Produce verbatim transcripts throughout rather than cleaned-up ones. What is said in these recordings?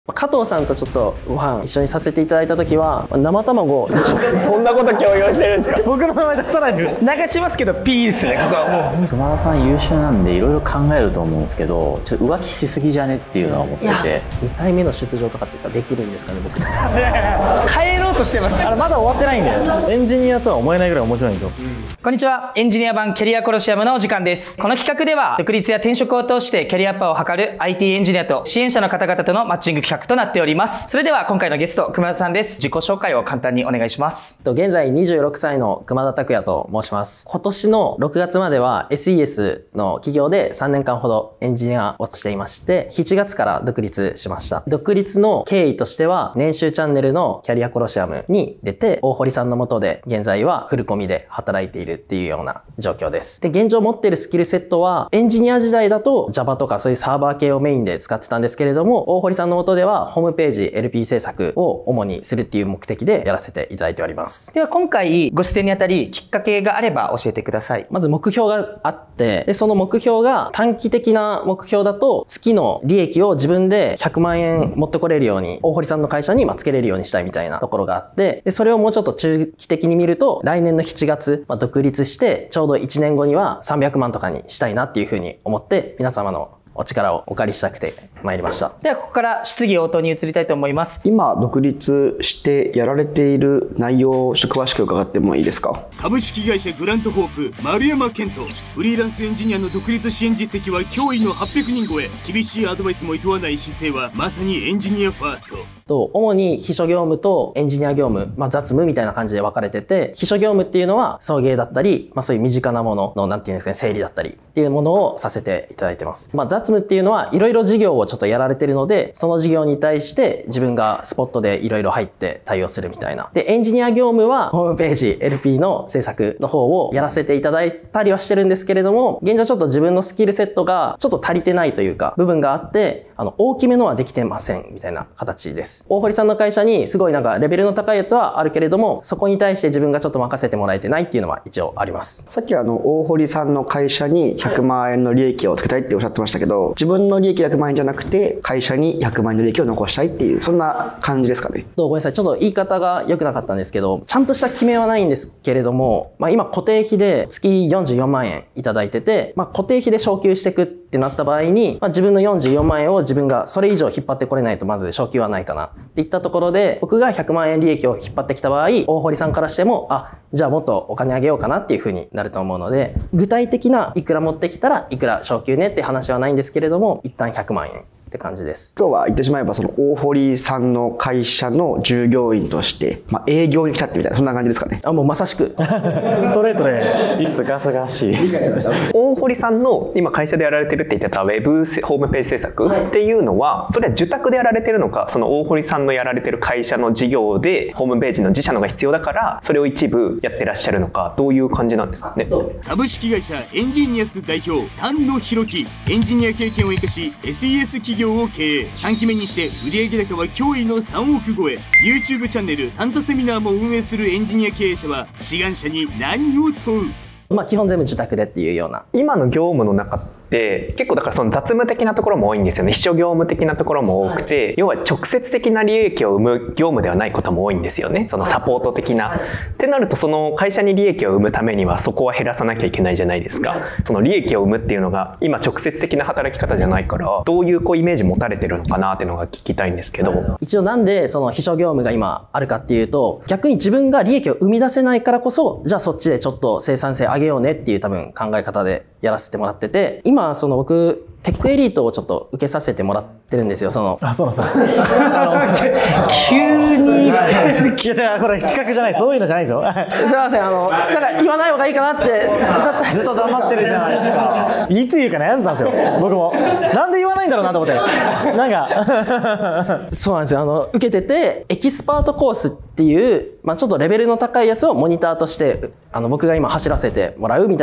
加藤さんとちょっとご飯一緒にさせていただいた時は生卵をそんなこと強要してるんですか。 僕の名前出さないで流しますけど P ですね。ここはもう熊田さん優秀なんでいろいろ考えると思うんですけど、ちょっと浮気しすぎじゃねっていうのは思ってて、 にかいめの出場とかって言ったらできるんですかね僕。 帰ろうとしてます。 あれまだ終わってないんで、エンジニアとは思えないぐらい面白いんですよ、うん、 こんにちは。エンジニア版キャリアコロシアムのお時間です。この企画では独立や転職を通してキャリアアップを図る アイティー エンジニアと支援者の方々とのマッチング企画となっております。それでは今回のゲスト熊田さんです。自己紹介を簡単にお願いします。 現在にじゅうろくさいの熊田拓也と申します。今年のろくがつまでは エスイーエス の企業でさんねんかんほどエンジニアをしていまして、しちがつから独立しました。独立の経緯としては、年収チャンネルのキャリアコロシアムに出て、大堀さんの下で現在はフルコミで働いているっていうような状況です。で、現状持っているスキルセットは、エンジニア時代だと Java とかそういうサーバー系をメインで使ってたんですけれども、大堀さんの下ではホームページ エルピー 制作を主にするっていう目的でやらせていただいております。 では今回ご出演にあたりきっかけがあれば教えてください。 まず目標があって、でその目標が短期的な目標だと月の利益を自分でひゃくまんえん持ってこれるように大堀さんの会社にまあつけれるようにしたいみたいなところがあって、でそれをもうちょっと中期的に見ると来年のしちがつ、まあ、独立してちょうどいちねんごにはさんびゃくまんとかにしたいなっていうふうに思って皆様のお力をお借りしたくて参りました。 ではここから質疑応答に移りたいと思います。 今独立してやられている内容を詳しく伺ってもいいですか。 株式会社グラントコープ丸山健人、フリーランスエンジニアの独立支援実績は驚異のはっぴゃくにん超え、厳しいアドバイスも厭わない姿勢はまさにエンジニアファースト。 と主に秘書業務とエンジニア業務、まあ、雑務みたいな感じで分かれてて、秘書業務っていうのは送迎だったり、まあ、そういう身近なもののなんていうんですかね、整理だったりっていうものをさせていただいてます。まあ、雑務っていうのはいろいろ事業をちょっとやられてるので、その事業に対して自分がスポットでいろいろ入って対応するみたいな。でエンジニア業務はホームページ エルピー の制作の方をやらせていただいたりはしてるんですけれども、現状ちょっと自分のスキルセットがちょっと足りてないというか部分があって、あの大きめのはできてませんみたいな形です。大堀さんの会社にすごいなんかレベルの高いやつはあるけれども、そこに対して自分がちょっと任せてもらえてないっていうのは一応あります。 さっきあの大堀さんの会社にひゃくまんえんの利益をつけたいっておっしゃってましたけど、自分の利益ひゃくまんえんじゃなくて会社にひゃくまんえんの利益を残したいっていう、そんな感じですかね。 ごめんなさい、ちょっと言い方が良くなかったんですけど、ちゃんとした決めはないんですけれども、まあ、今固定費で月よんじゅうよんまんえんいただいてて、まあ、固定費で昇給していくってなった場合に、まあ、自分のよんじゅうよんまんえんを自分がそれ以上引っ張ってこれないとまず昇給はないかなっていったところで、僕がひゃくまんえん利益を引っ張ってきた場合、大堀さんからしても、あ、じゃあもっとお金あげようかなっていう風になると思うので、具体的ないくら持ってきたらいくら昇給ねって話はないんですけれども、一旦ひゃくまんえんって感じです。 今日は言ってしまえばその大堀さんの会社の従業員として、まあ、営業に来たってみたいな、そんな感じですかね。 あ、もうまさしくストレートですがすがしい大堀さんの今会社でやられてるって言ってたウェブホームページ制作っていうのは、それは受託でやられてるのか、その大堀さんのやられてる会社の事業でホームページの自社のが必要だからそれを一部やってらっしゃるのか、どういう感じなんですかね。 株式会社エンジニアス代表丹野博樹、エンジニア経験を生かし エスイーエス 企業を経営、さんきめにして売上高は驚異のさんおく超え、 YouTube チャンネルタンタセミナーも運営するエンジニア経営者は志願者に何を問う。 まあ基本全部受託でっていうような。 今の業務の中って結構だからその雑務的なところも多いんですよね。秘書業務的なところも多くて、要は直接的な利益を生む業務ではないことも多いんですよね。そのサポート的な。ってなると、その会社に利益を生むためにはそこは減らさなきゃいけないじゃないですか。その利益を生むっていうのが今直接的な働き方じゃないから、どういうこうイメージ持たれてるのかなっていうのが聞きたいんですけど。 一応なんでその秘書業務が今あるかっていうと、逆に自分が利益を生み出せないからこそ、じゃあそっちでちょっと生産性上げようねっていう多分考え方でやらせてもらってて、今その僕テックエリートをちょっと受けさせてもらってるんですよ。そのあ、そうなんですよあの急にいや違う、これ企画じゃない、そういうのじゃないですよすいません、あのなんか言わない方がいいかなって、だってずっと黙ってるじゃないですかいつ言うか悩んでたんですよ、僕も。なんで言わないんだろうなと思ってなんかそうなんですよ。あの受けててエキスパートコースっていう、まあ、ちょっとレベルの高いやつをモニターとしてあの僕が今走らせてもらうみたいな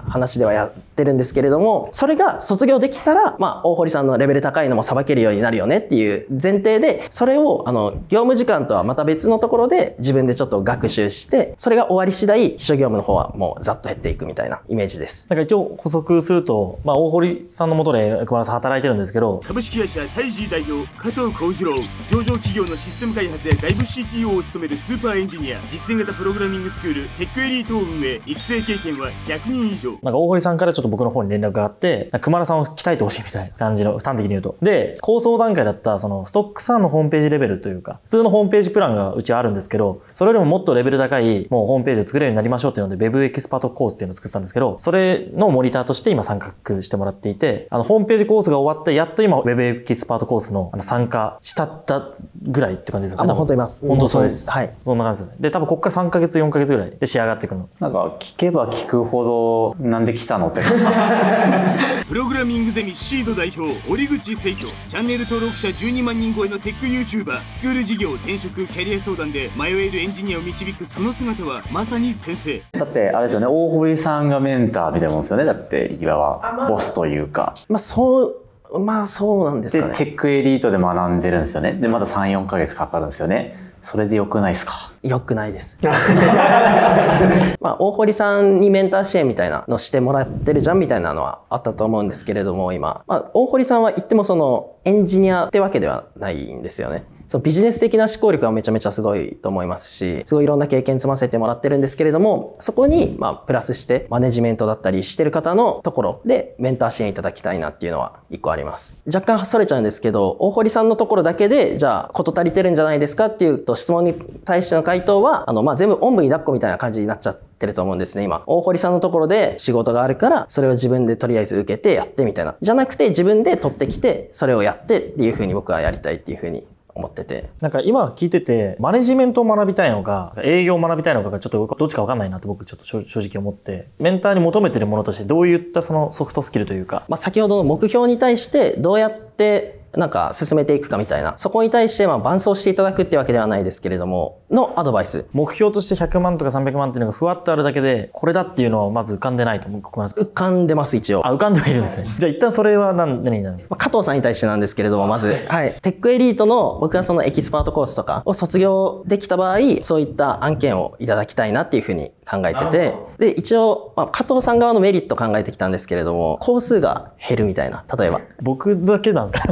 話ではやってるんですけれども、それが卒業できたら、まあ、大堀さんのレベル高いのもさばけるようになるよねっていう前提で、それをあの業務時間とはまた別のところで自分でちょっと学習して、それが終わり次第秘書業務の方はもうざっと減っていくみたいなイメージです。 なんか一応補足すると、まあ、大堀さんの下で熊田さん働いてるんですけど、 株式会社タイジー代表加藤幸次郎、上場企業のシステム開発や外部 シーティーオー を務めるスーパーエンジニア、実践型プログラミングスクールテックエリートを運営、育成経験はひゃくにん以上。 なんか大堀さんからちょっと僕の方に連絡があって、熊田さんを鍛えてほしいみたいな感じの、端的に言うと。で、構想段階だったそのストックさんのホームページレベルというか、普通のホームページプランがうちはあるんですけど、それよりももっとレベル高いもうホームページを作れるようになりましょうっていうので Web エキスパートコースっていうのを作ってたんですけど、それのモニターとして今参画してもらっていて、あのホームページコースが終わってやっと今 Web エキスパートコースのあの参加したったぐらいって感じですかね。 あ、本当にいます。 本当そうです。はい。 そんな感じですね。で、多分ここからさんかげつよんかげつぐらいで仕上がっていくの。 なんか聞けば聞くほどなんで来たのってプログラミングゼミシード代表折口聖人、チャンネル登録者じゅうにまんにん超えのテック YouTuber、スクール事業、転職、キャリア相談で迷えるエンジニアを導くその姿はまさに先生。 だってあれですよね、大堀さんがメンターみたいなもんですよね。だっていわばボスというか、 まあそうまあそうなんですかね。 でテックエリートで学んでるんですよね。でまださん、よんかげつかかるんですよね。それでよくないですか？ よくないです。まあ大堀さんにメンター支援みたいなのしてもらってるじゃんみたいなのはあったと思うんですけれども、今、まあ、大堀さんは言ってもそのエンジニアってわけではないんですよね。そのビジネス的な思考力はめちゃめちゃすごいと思いますし、すごいいろんな経験積ませてもらってるんですけれども、そこにまあプラスしてマネジメントだったりしてる方のところでメンター支援いただきたいなっていうのは一個あります。若干それちゃうんですけど、大堀さんのところだけでじゃあ事足りてるんじゃないですかっていうと、質問に対しての回答はあのまあ全部おんぶに抱っこみたいな感じになっちゃってると思うんですね。今大堀さんのところで仕事があるからそれを自分でとりあえず受けてやってみたいな、じゃなくて自分で取ってきてそれをやってっていう風に僕はやりたいっていう風に思ってて、 なんか今聞いててマネジメントを学びたいのか営業を学びたいのかがちょっとどっちか分かんないなと僕ちょっと正直思って、メンターに求めてるものとしてどういったそのソフトスキルというか、 まあ先ほどの目標に対してどうやってなんか進めていくかみたいな、そこに対してまあ伴走していただくってわけではないですけれどものアドバイス。 目標としてひゃくまんとかさんびゃくまんっていうのがふわっとあるだけでこれだっていうのはまず浮かんでないと思います。 浮かんでます一応。 あ、浮かんではいるんですね。じゃあ一旦それは何何になるんですか？ 加藤さんに対してなんですけれども、まず、はい、テックエリートの僕がそのエキスパートコースとかを卒業できた場合、そういった案件をいただきたいなっていうふうに考えてて、で一応、まあ、加藤さん側のメリットを考えてきたんですけれども、工数が減るみたいな、例えば僕だけなんですか？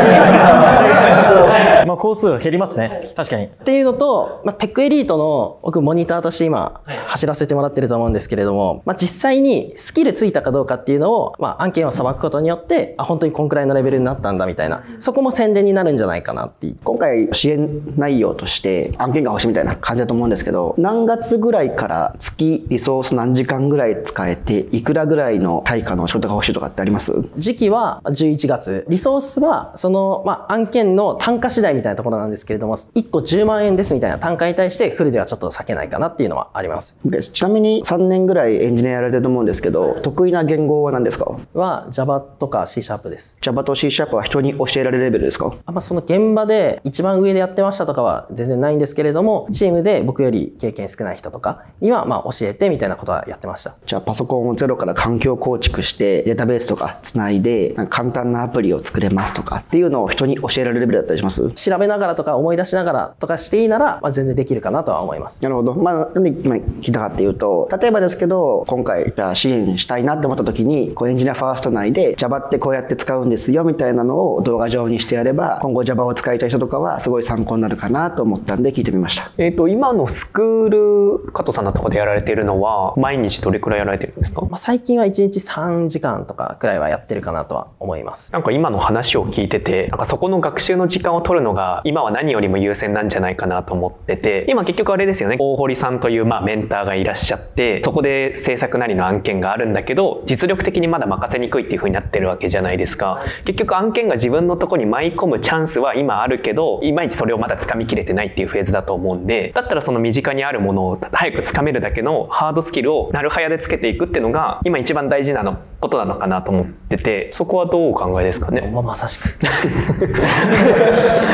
まあ工数が減りますね、確かに。 っていうのと、まあ、テックエリートの僕モニターとして今走らせてもらってると思うんですけれども、まあ、実際にスキルついたかどうかっていうのを、まあ、案件をさばくことによってあ本当にこんくらいのレベルになったんだみたいな、そこも宣伝になるんじゃないかなっていう。 今回支援内容として案件が欲しいみたいな感じだと思うんですけど、何月ぐらいから月リソース何時間ぐらい使えていくらぐらいの対価の仕事が欲しいとかってあります？ 時期はじゅういちがつ、リソースはその、まあ、案件の単価次第みたいなところなんですけれども、いっこじゅうまんえんですみたいな単価に対してフルではちょっと避けないかなっていうのはあります。 ちなみにさんねんぐらいエンジニアやられてると思うんですけど、得意な言語は何ですか？ は Java とか C シャープです。 Java と C シャープは人に教えられるレベルですか？ あんまその現場で一番上でやってましたとかは全然ないんですけれども、チームで僕より経験少ない人とかにはまあ教えてみたいなことはやってました。 じゃあパソコンをゼロから環境構築してデータベースとかつないでなんか簡単なアプリを作れますとかっていうのを人に教えられるレベルだったりします？ 調べながらとか思い出しながらとかしていいなら、まあ、全然できるかなとは思います。 なるほど。まあなんで今聞いたかっていうと、例えばですけど今回じゃあ支援したいなって思った時にこうエンジニアファースト内で Java ってこうやって使うんですよみたいなのを動画上にしてやれば、今後 Java を使いたい人とかはすごい参考になるかなと思ったんで聞いてみました。 えっと今のスクール加藤さんのところでやられているのは毎日どれくらいやられてるんですか？ まあ、最近はいちにちさんじかんとかくらいはやってるかなとは思います。 なんか今の話を聞いてて、なんかそこの学習の時間を取るのが今は何よりも優先なんじゃないかなと思ってて、今結局あれですよね、大堀さんというまあメンターがいらっしゃって、そこで制作なりの案件があるんだけど実力的にまだ任せにくいっていう風になってるわけじゃないですか。結局案件が自分のとこに舞い込むチャンスは今あるけど、いまいちそれをまだ掴みきれてないっていうフェーズだと思うんで、だったらその身近にあるものを早く掴めるだけのハードスキルをなるはやでつけていくっていうのが今一番大事なのことなのかなと思ってて、そこはどうお考えですかね？ まあ、まさしくでも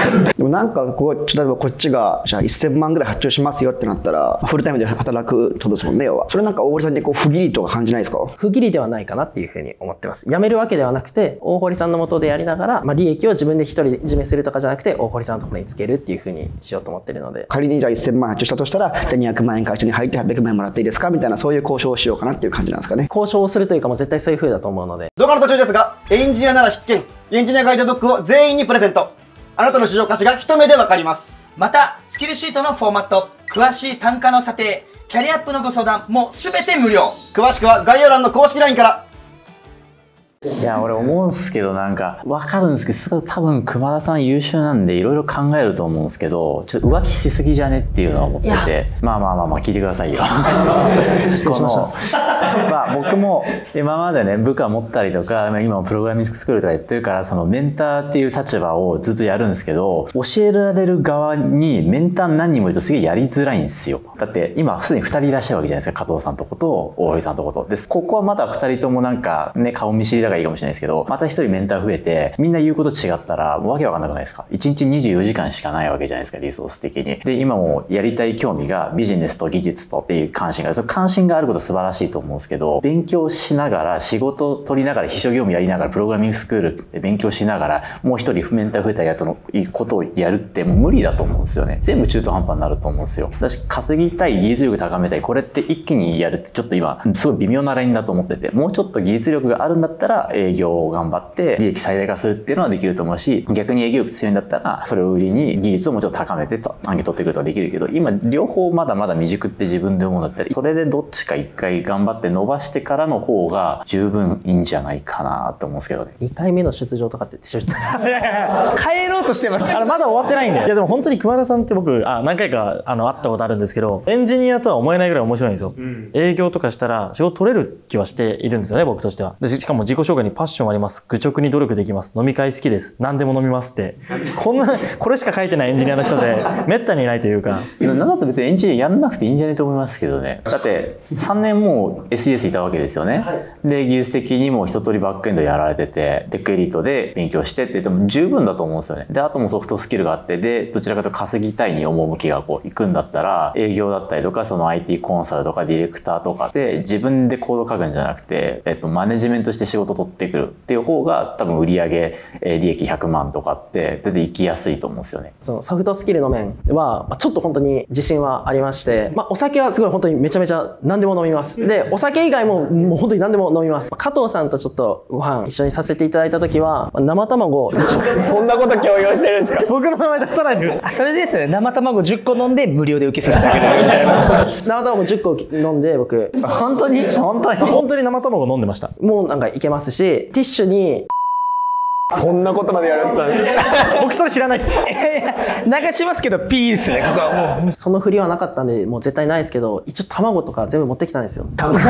なんかこう例えばこっちがじゃあせんまんぐらい発注しますよってなったらフルタイムで働くってことですもんね。要はそれなんか大堀さんにこう不義理とか感じないですか？ 不義理ではないかなっていうふうに思ってます。辞めるわけではなくて大堀さんの下でやりながら、まあ、利益を自分で一人で占めするとかじゃなくて大堀さんのところにつけるっていうふうにしようと思ってるので、 仮にじゃあせんまん発注したとしたらじゃあにひゃくまん円会社に入ってはっぴゃくまん円もらっていいですかみたいな、そういう交渉をしようかなっていう感じなんですかね。 交渉をするというかもう絶対そういうふうだと思うので。 動画の途中ですが、エンジニアなら必見、エンジニアガイドブックを全員にプレゼント。あなたの市場価値が一目でわかります。 また、スキルシートのフォーマット、詳しい単価の査定、キャリアアップのご相談もすべて無料。 詳しくは概要欄の公式 ライン から。 いや、俺思うんですけど、なんか、わかるんですけど、すごい多分熊田さん優秀なんで、いろいろ考えると思うんですけど、ちょっと浮気しすぎじゃねっていうのは思ってて、まあまあまあまあ、聞いてくださいよ。 失礼しました。 まあ僕も今までね、部下持ったりとか、今もプログラミングスクールとかやってるから、そのメンターっていう立場をずっとやるんですけど、教えられる側にメンター何人もいるとすげえやりづらいんですよ。だって今すでにふたりいらっしゃるわけじゃないですか。加藤さんとこと大堀さんとこと。で、ここはまだふたりともなんかね、顔見知りだからいいかもしれないですけど、またひとりメンター増えて、みんな言うこと違ったら、もうわけわかんなくないですか？いちにちにじゅうよじかんしかないわけじゃないですか、リソース的に。で、今もやりたい興味がビジネスと技術とっていう関心がある。その関心があること素晴らしいと思うんですけど、勉強しながら、仕事を取りながら、秘書業務やりながら、プログラミングスクールで勉強しながら、もう一人メンター増えたやつのことをやるってもう無理だと思うんですよね。全部中途半端になると思うんですよ。だし、稼ぎたい、技術力高めたい、これって一気にやるってちょっと今、すごい微妙なラインだと思ってて、もうちょっと技術力があるんだったら、営業を頑張って、利益最大化するっていうのはできると思うし、逆に営業力強いんだったら、それを売りに技術をもうちょっと高めて単価取ってくるとかできるけど、今、両方まだまだ未熟って自分で思うんだったり、それでどっちか一回頑張って伸ばしてからの方が十分いいんじゃないかなと思うんですけどね。 にかいめの出場とかって出場帰ろうとしてます。 あのまだ終わってないんで。いやでも本当に熊田さんって僕あ何回かあの会ったことあるんですけど、エンジニアとは思えないぐらい面白いんですよ。うん、営業とかしたら仕事取れる気はしているんですよね、僕としては。でしかも自己紹介にパッションあります、愚直に努力できます、飲み会好きです、何でも飲みますって、こんなこれしか書いてないエンジニアの人でめったにいないというか。 なんだったら別にエンジニアやんなくていいんじゃないと思いますけどね。だってさんねんもう エスイーエス いたわけですよね。はい、で技術的にも一通りバックエンドやられてて、テックエリートで勉強してって言っても十分だと思うんですよね。であともソフトスキルがあって、でどちらかというと稼ぎたいに趣がこういくんだったら、営業だったりとかその アイティー コンサルとかディレクターとかで自分でコード書くんじゃなくて、えっと、マネジメントして仕事取ってくるっていう方が多分売上利益ひゃくまんとかって出ていきやすいと思うんですよね。 そのソフトスキルの面はちょっと本当に自信はありまして、まあ、お酒はすごい本当にめちゃめちゃ何でも飲みます。でお酒以外ももう本当に何でも飲みます。加藤さんとちょっとご飯一緒にさせていただいた時は生卵そんなこと強要してるんですか？ 僕の名前出さないでくれ。 あ、それですね。生卵じゅっこ飲んで無料で受けさせてあげるみたいな。 生卵じゅっこ飲んで僕本当に本当に本当に生卵飲んでました。 もうなんかいけますし、ティッシュにそんなことまでやられてたんです僕それ知らないです。 流しますけどピーですね、ここはもう。 その振りはなかったんでもう絶対ないですけど、一応卵とか全部持ってきたんですよ。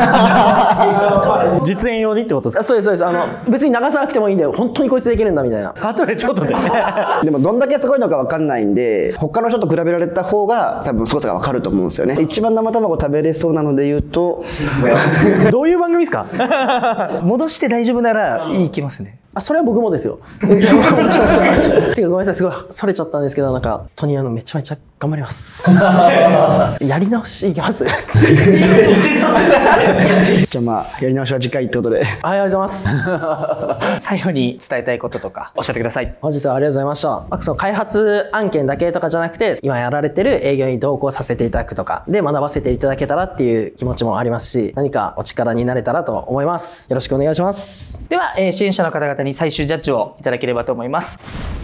実演用にってことですか？ そうですそうです。あの別に流さなくてもいいんで、本当にこいつできるんだみたいな。 後でちょっとね。 でもどんだけすごいのか分かんないんで、他の人と比べられた方が多分すごさが分かると思うんですよね。一番生卵食べれそうなので言うとどういう番組ですか？ 戻して大丈夫ならいきますね。 あ、それは僕もですよ。てかごめんなさい、すごいそれちゃったんですけど、なんかトニーあのめちゃめちゃ頑張ります。やり直しいきます。 じゃあまあやり直しは次回ってことで。 はい、ありがとうございます。 最後に伝えたいこととか教えてください。 本日はありがとうございました。まあ、その開発案件だけとかじゃなくて、今やられてる営業に同行させていただくとかで学ばせていただけたらっていう気持ちもありますし、何かお力になれたらと思います。よろしくお願いします。 では、えー、支援者の方々に最終ジャッジをいただければと思います。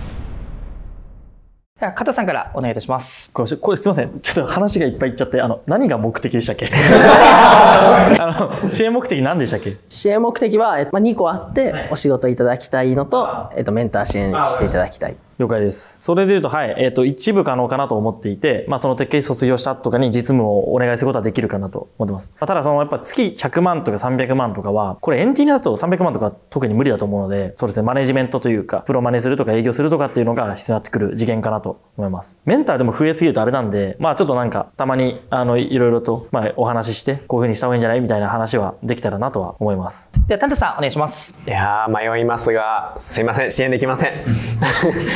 では加藤さんからお願いいたします。 これ、これすみません。ちょっと話がいっぱいいっちゃって、あの、何が目的でしたっけ？あの、支援目的何でしたっけ？ 支援目的は、えまあ、にこあって、お仕事いただきたいのと、えっと、メンター支援していただきたい。 了解です。それで言うと、はい、えっと、一部可能かなと思っていて、まあ、そのテック卒業したとかに実務をお願いすることはできるかなと思ってます。まあ、ただ、その、やっぱ月ひゃくまんとかさんびゃくまんとかは、これエンジニアだとさんびゃくまんとか特に無理だと思うので、そうですね、マネジメントというか、プロマネするとか営業するとかっていうのが必要になってくる次元かなと思います。メンターでも増えすぎるとあれなんで、まあ、ちょっとなんか、たまに、あの、いろいろと、まあ、お話しして、こういうふうにした方がいいんじゃないみたいな話はできたらなとは思います。 では、タンタさん、お願いします。 いやー、迷いますが、すいません、支援できません。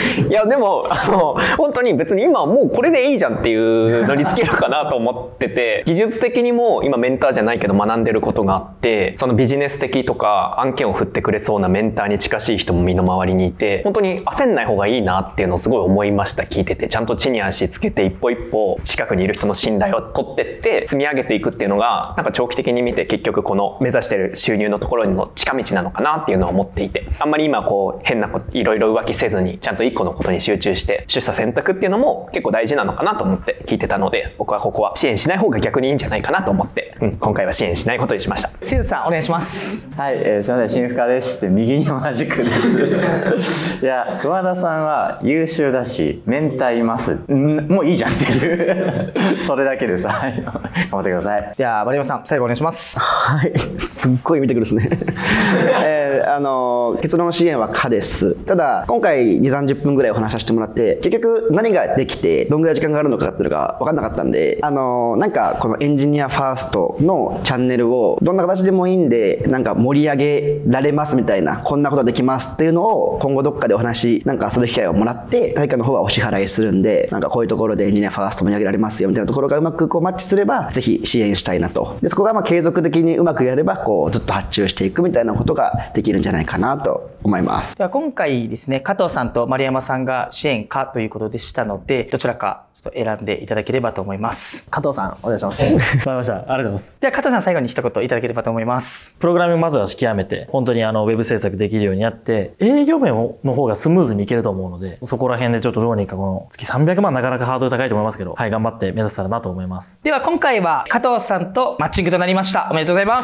いやでもあの本当に別に今はもうこれでいいじゃんっていうのに尽きるかなと思ってて、技術的にも今メンターじゃないけど学んでることがあって、そのビジネス的とか案件を振ってくれそうなメンターに近しい人も身の回りにいて、本当に焦んない方がいいなっていうのをすごい思いました。聞いててちゃんと地に足つけて一歩一歩近くにいる人の信頼を取ってって積み上げていくっていうのが、なんか長期的に見て結局この目指してる収入のところの近道なのかなっていうのは思っていて、あんまり今こう変なこといろいろ浮気せずにちゃんと一個のことに集中して出社選択っていうのも結構大事なのかなと思って聞いてたので、僕はここは支援しない方が逆にいいんじゃないかなと思って、うん、今回は支援しないことにしました。 せいざさんお願いします。 はい、えー、すみません、新深ですって右に同じくですいや、熊田さんは優秀だしメンターいます、んもういいじゃんっていうそれだけです。はい、頑張ってください。 では丸山さん最後お願いします。 はい、すっごい見てくるですね、えー、あの結論支援は可です。ただ今回にじゅうさんじゅっぷんぐらいお話しさせてもらって、結局何ができてどんぐらい時間があるのかっていうのが分かんなかったんで、あのなんかこのエンジニアファーストのチャンネルをどんな形でもいいんでなんか盛り上げられますみたいな、こんなことできますっていうのを今後どっかでお話なんかする機会をもらって、対価の方はお支払いするんで、なんかこういうところでエンジニアファースト盛り上げられますよみたいなところがうまくこうマッチすればぜひ支援したいなと。でそこがまあ継続的にうまくやればこうずっと発注していくみたいなことができるんじゃないかなと思います。 では今回ですね、加藤さんと丸山さんが支援かということでしたので、どちらかちょっと選んでいただければと思います。 加藤さんお願いします。 わかりました。ありがとうございます。 では加藤さん最後に一言いただければと思います。 プログラミングまずは極めて、本当にあのウェブ制作できるようになって、営業面の方がスムーズにいけると思うので、そこら辺でちょっとどうにかこの月さんびゃくまんなかなかハードル高いと思いますけど、はい、頑張って目指せたらなと思います。 では今回は加藤さんとマッチングとなりました。おめでとうございます。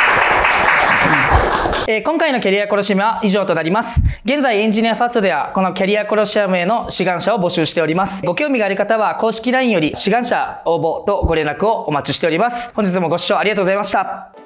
えー、今回のキャリアコロシアムは以上となります。現在エンジニアファーストではこのキャリアコロシアムへの志願者を募集しております。ご興味がある方は公式 ライン より志願者応募とご連絡をお待ちしております。本日もご視聴ありがとうございました。